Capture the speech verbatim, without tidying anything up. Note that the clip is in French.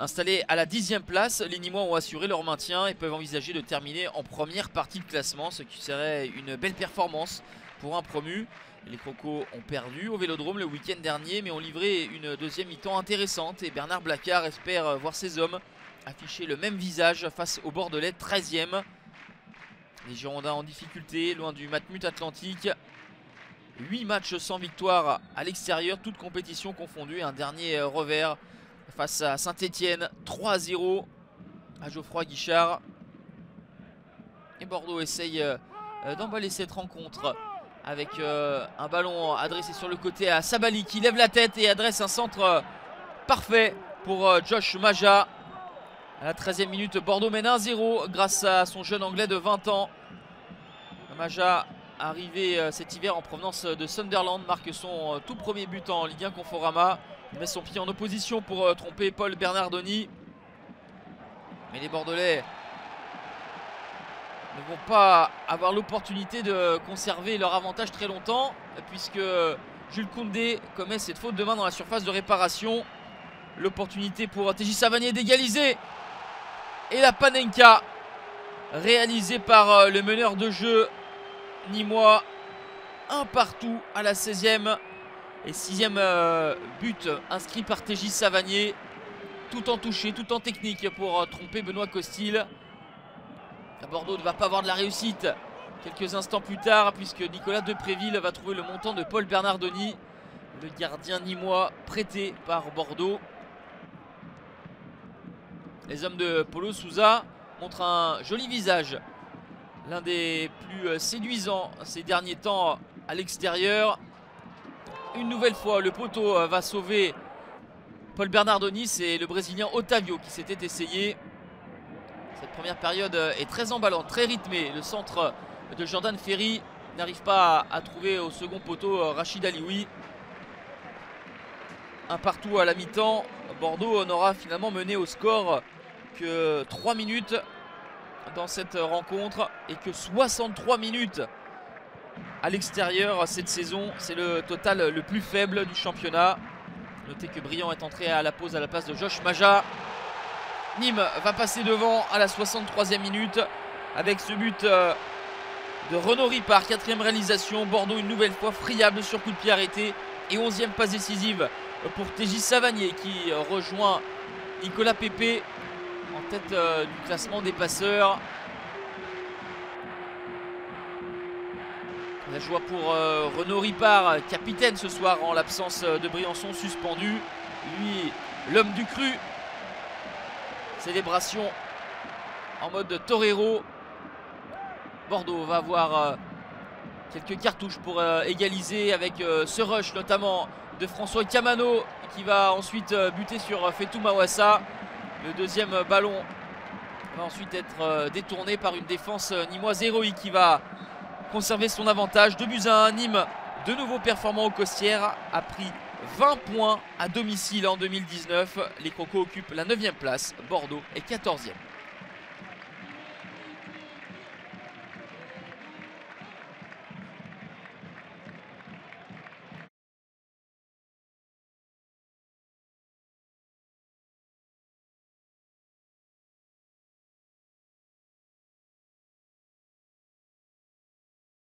Installés à la dixième place, les Nîmois ont assuré leur maintien et peuvent envisager de terminer en première partie de classement, ce qui serait une belle performance pour un promu. Les Crocos ont perdu au Vélodrome le week-end dernier, mais ont livré une deuxième mi-temps intéressante et Bernard Blacard espère voir ses hommes afficher le même visage face au Bordelais treizième. Les Girondins en difficulté, loin du Matmut Atlantique. huit matchs sans victoire à l'extérieur, toutes compétitions confondues. Un dernier revers face à Saint-Etienne, trois à zéro à Geoffroy Guichard. Et Bordeaux essaye d'emballer cette rencontre avec un ballon adressé sur le côté à Sabali qui lève la tête et adresse un centre parfait pour Josh Maja. À la treizième minute, Bordeaux mène un zéro grâce à son jeune anglais de vingt ans. Maja, arrivé cet hiver en provenance de Sunderland, marque son tout premier but en Ligue un Conforama. Il met son pied en opposition pour tromper Paul Bernardoni. Mais les Bordelais ne vont pas avoir l'opportunité de conserver leur avantage très longtemps, puisque Jules Koundé commet cette faute de main dans la surface de réparation. L'opportunité pour T J Savanier d'égaliser. Et la Panenka réalisée par le meneur de jeu nîmois. Un partout à la seizième. Et sixième euh, but inscrit par T J Savanier. Tout en touché, tout en technique pour euh, tromper Benoît Costil. Bordeaux ne va pas avoir de la réussite quelques instants plus tard, puisque Nicolas Depréville va trouver le montant de Paul Bernardoni, le gardien nîmois prêté par Bordeaux. Les hommes de Paulo Sousa montrent un joli visage, l'un des plus séduisants ces derniers temps à l'extérieur. Une nouvelle fois, le poteau va sauver Paul Bernardoni. C'est le Brésilien Otavio qui s'était essayé. Cette première période est très emballante, très rythmée. Le centre de Jordan Ferry n'arrive pas à trouver au second poteau Rachid Alioui. Un partout à la mi-temps. Bordeaux n'aura finalement mené au score que trois minutes dans cette rencontre et que soixante-trois minutes à l'extérieur cette saison. C'est le total le plus faible du championnat. Notez que Briand est entré à la pause à la place de Josh Maja. Nîmes va passer devant à la soixante-troisième minute avec ce but de Renaud Ripard, quatrième réalisation. Bordeaux une nouvelle fois friable sur coup de pied arrêté et onzième passe décisive pour T J Savanier qui rejoint Nicolas Pépé en tête du classement des passeurs. La joie pour euh, Renaud Ripard, capitaine ce soir en l'absence de Briançon suspendu. Lui, l'homme du cru. Célébration en mode torero. Bordeaux va avoir euh, quelques cartouches pour euh, égaliser avec euh, ce rush notamment de François Camano qui va ensuite euh, buter sur euh, Fetou Mawassa. Le deuxième ballon va ensuite être euh, détourné par une défense euh, nîmoise héroïque qui va conserver son avantage. deux buts à un. Nîmes, de nouveau performant au Costières, a pris vingt points à domicile en deux mille dix-neuf. Les Crocos occupent la neuvième place, Bordeaux est quatorzième.